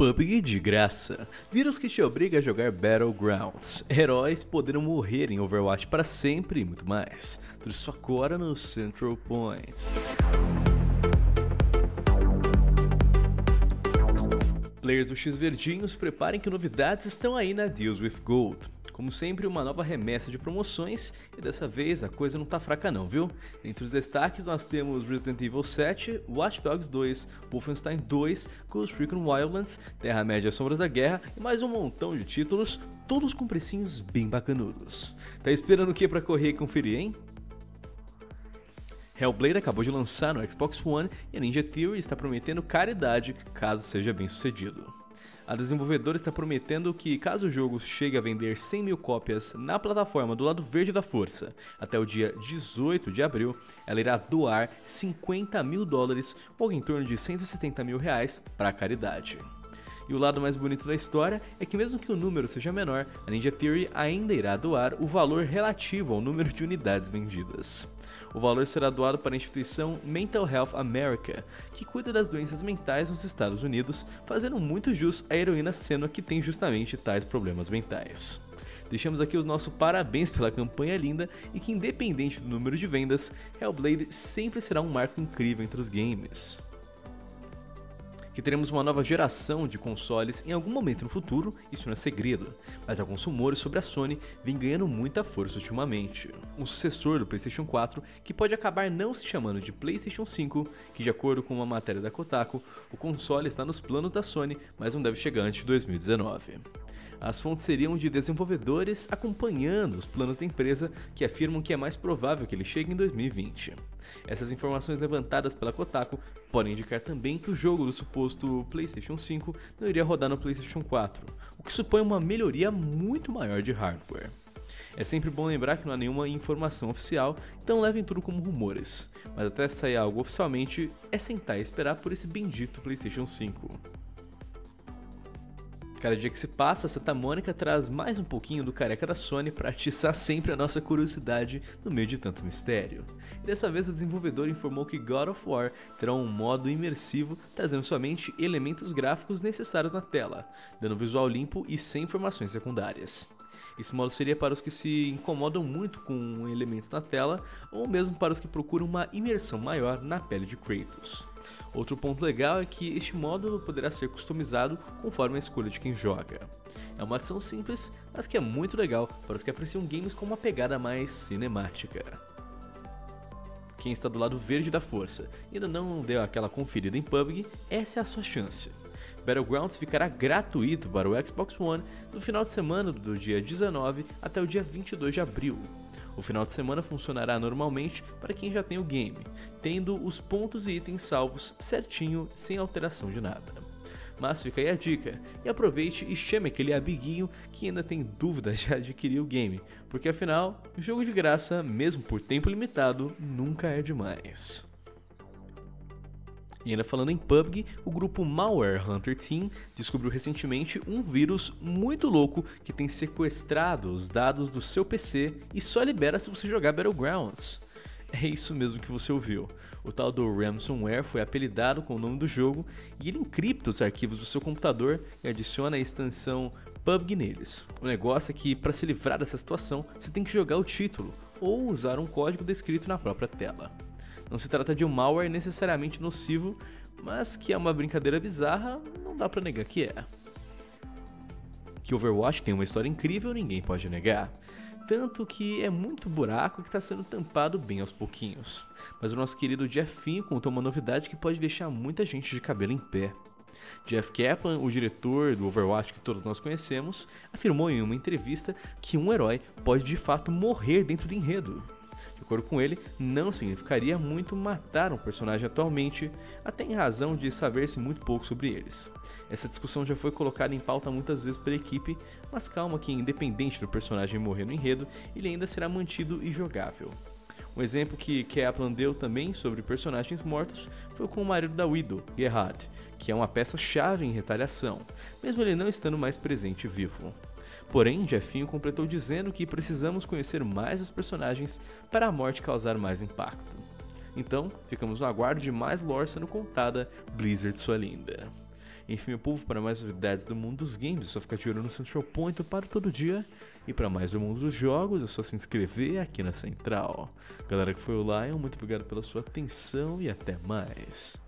PUBG de graça. Vírus que te obriga a jogar Battlegrounds. Heróis poderão morrer em Overwatch para sempre e muito mais. Tudo isso agora no Central Point. Players do X Verdinho, se preparem que novidades estão aí na Deals with Gold. Como sempre, uma nova remessa de promoções e dessa vez a coisa não tá fraca não, viu? Entre os destaques nós temos Resident Evil 7, Watch Dogs 2, Wolfenstein 2, Ghost Recon Wildlands, Terra-média Sombras da Guerra e mais um montão de títulos, todos com precinhos bem bacanudos. Tá esperando o que pra correr e conferir, hein? Hellblade acabou de lançar no Xbox One e a Ninja Theory está prometendo caridade caso seja bem sucedido. A desenvolvedora está prometendo que, caso o jogo chegue a vender 100 mil cópias na plataforma do lado verde da força até o dia 18 de abril, ela irá doar 50 mil dólares, ou em torno de 170 mil reais, para a caridade. E o lado mais bonito da história é que, mesmo que o número seja menor, a Ninja Theory ainda irá doar o valor relativo ao número de unidades vendidas. O valor será doado para a instituição Mental Health America, que cuida das doenças mentais nos Estados Unidos, fazendo muito jus à heroína Senua, que tem justamente tais problemas mentais. Deixamos aqui os nossos parabéns pela campanha linda e que, independente do número de vendas, Hellblade sempre será um marco incrível entre os games. Que teremos uma nova geração de consoles em algum momento no futuro, isso não é segredo, mas alguns rumores sobre a Sony vêm ganhando muita força ultimamente. Um sucessor do PlayStation 4 que pode acabar não se chamando de PlayStation 5, que de acordo com uma matéria da Kotaku, o console está nos planos da Sony, mas não deve chegar antes de 2019. As fontes seriam de desenvolvedores acompanhando os planos da empresa, que afirmam que é mais provável que ele chegue em 2020. Essas informações levantadas pela Kotaku podem indicar também que o jogo do suposto PlayStation 5 não iria rodar no PlayStation 4, o que supõe uma melhoria muito maior de hardware. É sempre bom lembrar que não há nenhuma informação oficial, então levem tudo como rumores, mas até sair algo oficialmente é sentar e esperar por esse bendito PlayStation 5. Cada dia que se passa, a Santa Mônica traz mais um pouquinho do careca da Sony para atiçar sempre a nossa curiosidade no meio de tanto mistério. E dessa vez a desenvolvedora informou que God of War terá um modo imersivo, trazendo somente elementos gráficos necessários na tela, dando visual limpo e sem informações secundárias. Esse modo seria para os que se incomodam muito com elementos na tela, ou mesmo para os que procuram uma imersão maior na pele de Kratos. Outro ponto legal é que este modo poderá ser customizado conforme a escolha de quem joga. É uma adição simples, mas que é muito legal para os que apreciam games com uma pegada mais cinemática. Quem está do lado verde da força e ainda não deu aquela conferida em PUBG, essa é a sua chance. Battlegrounds ficará gratuito para o Xbox One no final de semana do dia 19 até o dia 22 de abril. O final de semana funcionará normalmente para quem já tem o game, tendo os pontos e itens salvos certinho, sem alteração de nada. Mas fica aí a dica, e aproveite e chame aquele amiguinho que ainda tem dúvidas de adquirir o game, porque afinal, o jogo de graça, mesmo por tempo limitado, nunca é demais. E ainda falando em PUBG, o grupo Malware Hunter Team descobriu recentemente um vírus muito louco que tem sequestrado os dados do seu PC e só libera se você jogar Battlegrounds. É isso mesmo que você ouviu. O tal do ransomware foi apelidado com o nome do jogo e ele encripta os arquivos do seu computador e adiciona a extensão PUBG neles. O negócio é que, para se livrar dessa situação, você tem que jogar o título ou usar um código descrito na própria tela. Não se trata de um malware necessariamente nocivo, mas que é uma brincadeira bizarra, não dá pra negar que é. Que Overwatch tem uma história incrível, ninguém pode negar. Tanto que é muito buraco que está sendo tampado bem aos pouquinhos. Mas o nosso querido Jeffinho contou uma novidade que pode deixar muita gente de cabelo em pé. Jeff Kaplan, o diretor do Overwatch que todos nós conhecemos, afirmou em uma entrevista que um herói pode de fato morrer dentro do enredo. De acordo com ele, não significaria muito matar um personagem atualmente, até em razão de saber-se muito pouco sobre eles. Essa discussão já foi colocada em pauta muitas vezes pela equipe, mas calma que, independente do personagem morrer no enredo, ele ainda será mantido e jogável. Um exemplo que Kaplan deu também sobre personagens mortos foi com o marido da Widow, Gerard, que é uma peça-chave em Retaliação, mesmo ele não estando mais presente vivo. Porém, Jeffinho completou dizendo que precisamos conhecer mais os personagens para a morte causar mais impacto. Então, ficamos no aguardo de mais lore sendo contada, Blizzard sua linda. Enfim, meu povo, para mais novidades do mundo dos games, é só ficar de olho no Central Point para todo dia. E para mais do mundo dos jogos, é só se inscrever aqui na Central. Galera que foi o Lion, muito obrigado pela sua atenção e até mais.